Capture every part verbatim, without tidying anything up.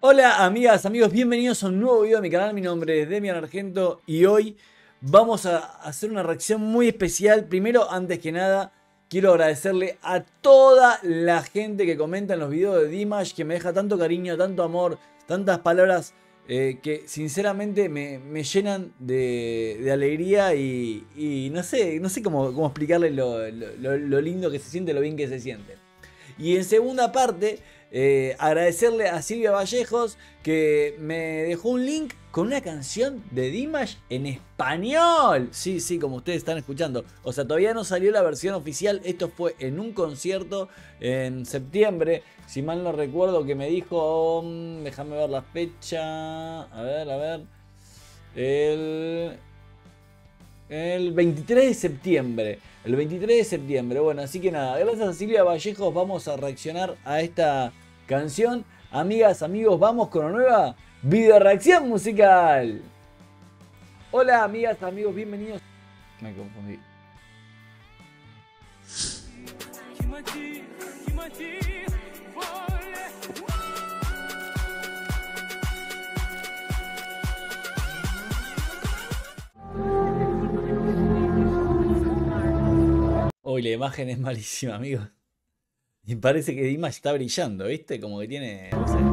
Hola amigas, amigos, bienvenidos a un nuevo video de mi canal. Mi nombre es Demian Argento y hoy vamos a hacer una reacción muy especial. Primero, antes que nada, quiero agradecerle a toda la gente que comenta en los videos de Dimash, que me deja tanto cariño, tanto amor, tantas palabras eh, que sinceramente me, me llenan de, de alegría y, y no sé, no sé cómo, cómo explicarles lo, lo, lo lindo que se siente, lo bien que se siente. Y en segunda parte, eh, agradecerle a Silvia Vallejos, que me dejó un link con una canción de Dimash en español. Sí, sí, como ustedes están escuchando. O sea, todavía no salió la versión oficial. Esto fue en un concierto en septiembre. Si mal no recuerdo, que me dijo... Um, déjame ver la fecha. A ver, a ver. El... El veintitrés de septiembre. El veintitrés de septiembre. Bueno, así que nada. Gracias a Silvia Vallejos vamos a reaccionar a esta canción. Amigas, amigos, vamos con una nueva video reacción musical. Hola amigas, amigos, bienvenidos. Me confundí. Hoy la imagen es malísima, amigos. Y parece que Dimash está brillando, ¿viste? Como que tiene... No sé.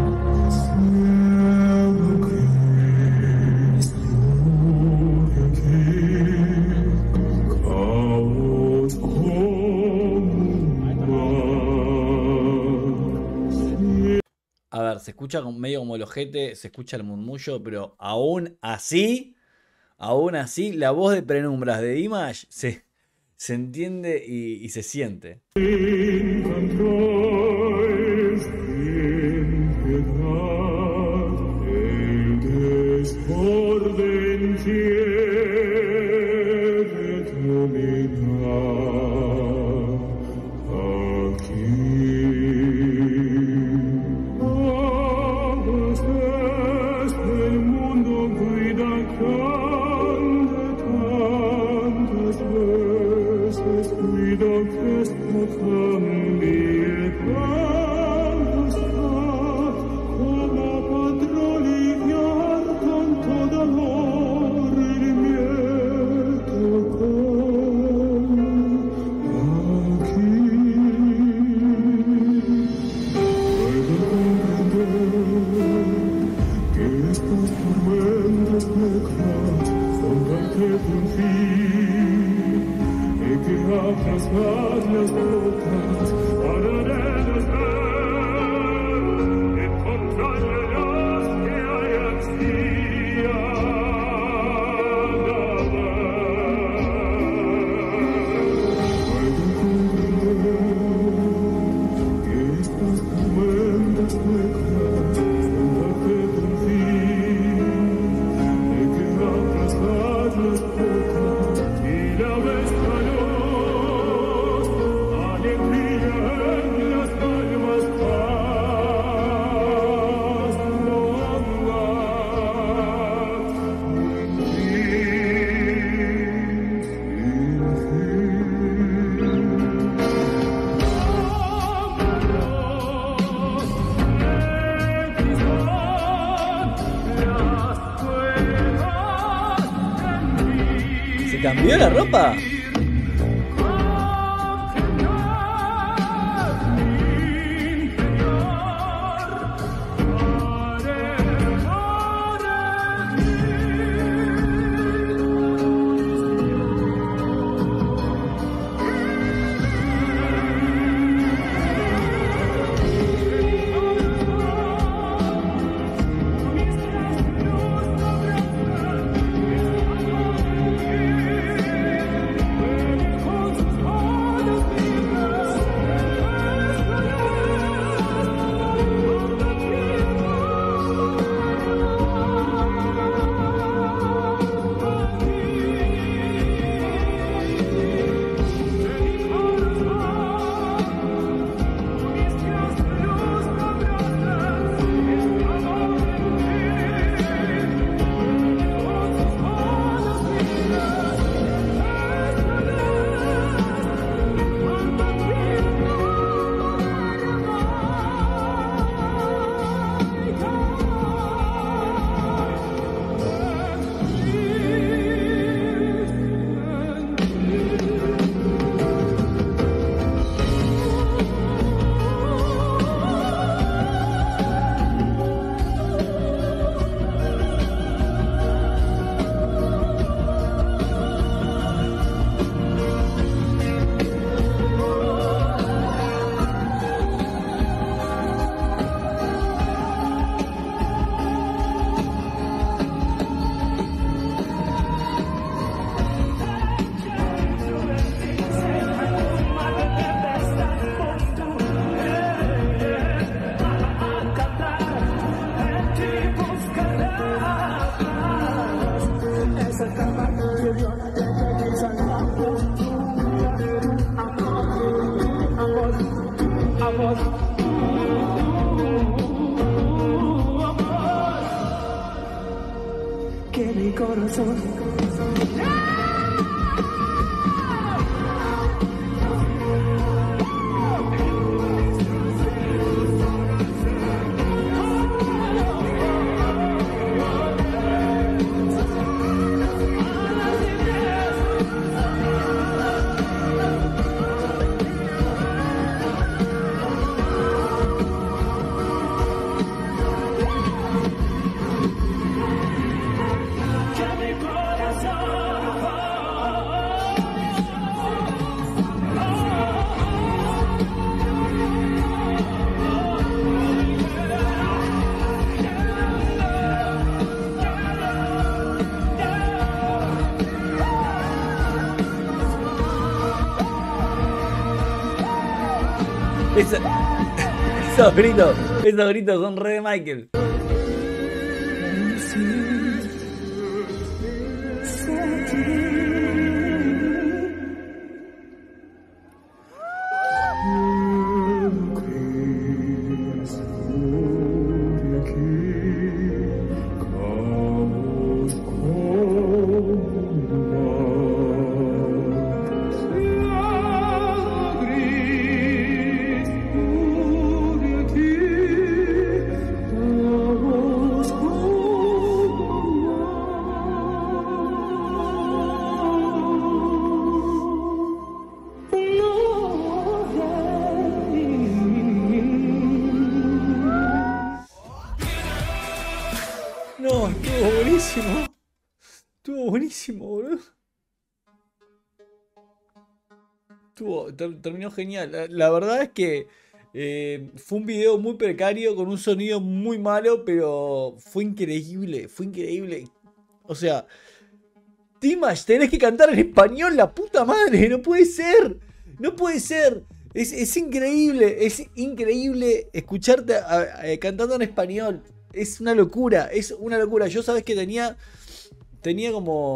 A ver, se escucha medio como el ojete, se escucha el murmullo, pero aún así, aún así, la voz de Penumbras de Dimash se... se entiende y, y se siente. ¿Cambió la ropa? Que mi corazón Esa, esos gritos, esos gritos son re de Michael. No, estuvo buenísimo. Estuvo buenísimo, boludo. Estuvo, ter- terminó genial. La, la verdad es que eh, fue un video muy precario, con un sonido muy malo, pero fue increíble, fue increíble. O sea, Dimash, tenés que cantar en español, la puta madre, no puede ser. No puede ser. Es, es increíble, es increíble escucharte a- a- cantando en español. Es una locura, es una locura. Yo sabes que tenía, tenía como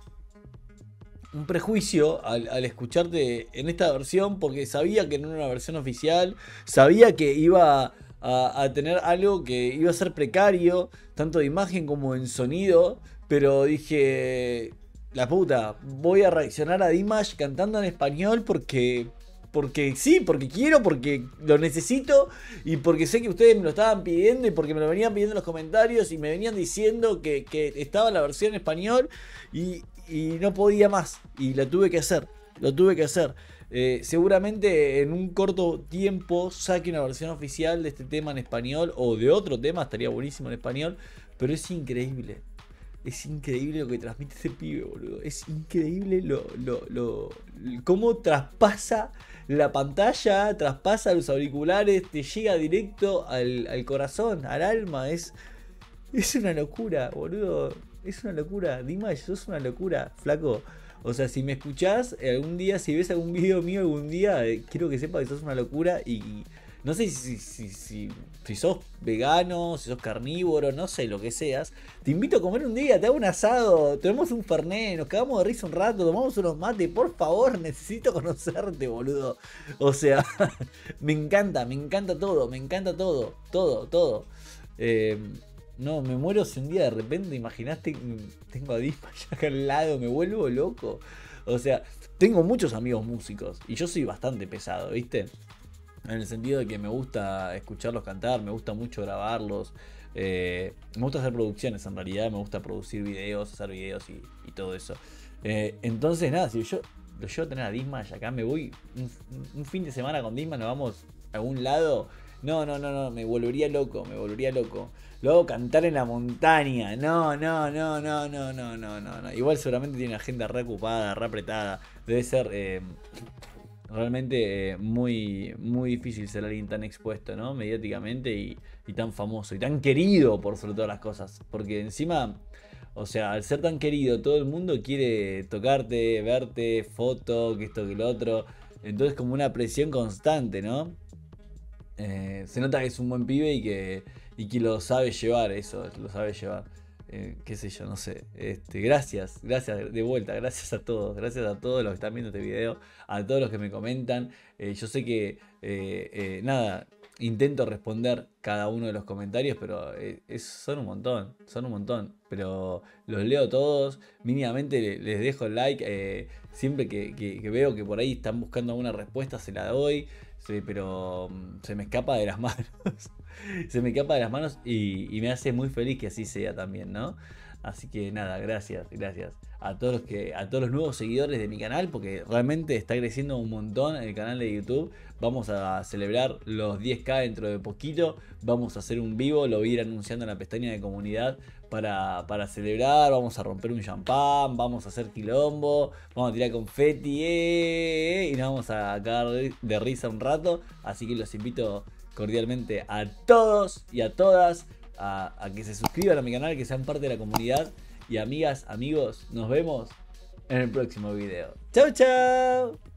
un prejuicio al, al escucharte en esta versión, porque sabía que no era una versión oficial, sabía que iba a, a tener algo que iba a ser precario, tanto de imagen como en sonido, pero dije, la puta, voy a reaccionar a Dimash cantando en español porque... Porque sí, porque quiero, porque lo necesito y porque sé que ustedes me lo estaban pidiendo y porque me lo venían pidiendo en los comentarios y me venían diciendo que, que estaba la versión en español y, y no podía más y lo tuve que hacer, lo tuve que hacer. Eh, seguramente en un corto tiempo saque una versión oficial de este tema en español o de otro tema, estaría buenísimo en español, pero es increíble. Es increíble lo que transmite este pibe, boludo. Es increíble lo, lo, lo, cómo traspasa la pantalla, traspasa los auriculares, te llega directo al, al corazón, al alma. Es, es una locura, boludo. Es una locura. Dimash, sos una locura, flaco. O sea, si me escuchás algún día, si ves algún video mío algún día, eh, quiero que sepas que sos una locura y... y no sé si, si, si, si sos vegano, si sos carnívoro, no sé lo que seas. Te invito a comer un día, te hago un asado, tomamos un fernet, nos cagamos de risa un rato, tomamos unos mates, por favor, necesito conocerte, boludo. O sea, me encanta, me encanta todo, me encanta todo, todo, todo. Eh, no, me muero si un día de repente, imaginaste, tengo a Dimash acá al lado, me vuelvo loco. O sea, tengo muchos amigos músicos y yo soy bastante pesado, ¿viste? En el sentido de que me gusta escucharlos cantar, me gusta mucho grabarlos, Eh, me gusta hacer producciones en realidad, me gusta producir videos, hacer videos y, y todo eso. Eh, entonces nada, si yo lo llevo a tener a Disma y acá me voy un, un fin de semana con Disma, nos vamos a algún lado. No, no, no, no, me volvería loco, me volvería loco. Lo hago cantar en la montaña. No, no, no, no, no, no, no, no, no. Igual seguramente tiene una agenda re ocupada, re apretada. Debe ser eh, realmente eh, muy, muy difícil ser alguien tan expuesto, ¿no? Mediáticamente y, y tan famoso y tan querido por sobre todas las cosas. Porque encima, o sea, al ser tan querido, todo el mundo quiere tocarte, verte, foto, que esto, que lo otro. Entonces como una presión constante, ¿no? Eh, se nota que es un buen pibe y que, y que lo sabe llevar, eso, lo sabe llevar. Eh, qué sé yo, no sé. Este, gracias, gracias de vuelta, gracias a todos, gracias a todos los que están viendo este video, a todos los que me comentan. Eh, yo sé que, eh, eh, nada, intento responder cada uno de los comentarios, pero eh, es, son un montón, son un montón. Pero los leo todos, mínimamente les dejo el like. Eh, siempre que, que, que veo que por ahí están buscando alguna respuesta, se la doy. Sí, pero mm, se me escapa de las manos. Se me escapa de las manos y, y me hace muy feliz que así sea también, ¿no? Así que nada, gracias, gracias a todos los que, a todos los nuevos seguidores de mi canal, porque realmente está creciendo un montón el canal de YouTube. Vamos a celebrar los diez K dentro de poquito. Vamos a hacer un vivo, lo voy a ir anunciando en la pestaña de comunidad para, para celebrar. Vamos a romper un champán, vamos a hacer quilombo, vamos a tirar confeti eh, eh, y nos vamos a cagar de risa un rato. Así que los invito cordialmente a todos y a todas a, a que se suscriban a mi canal, que sean parte de la comunidad. Y amigas, amigos, nos vemos en el próximo video. ¡Chao, chao!